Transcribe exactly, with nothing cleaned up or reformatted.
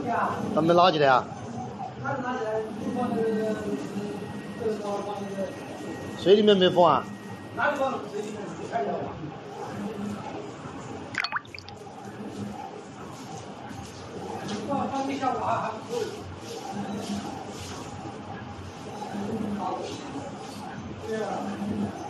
咱们拉起来啊？水里面没风啊？哪里放水里面水开掉吧？放放一下吧啊！好。对啊。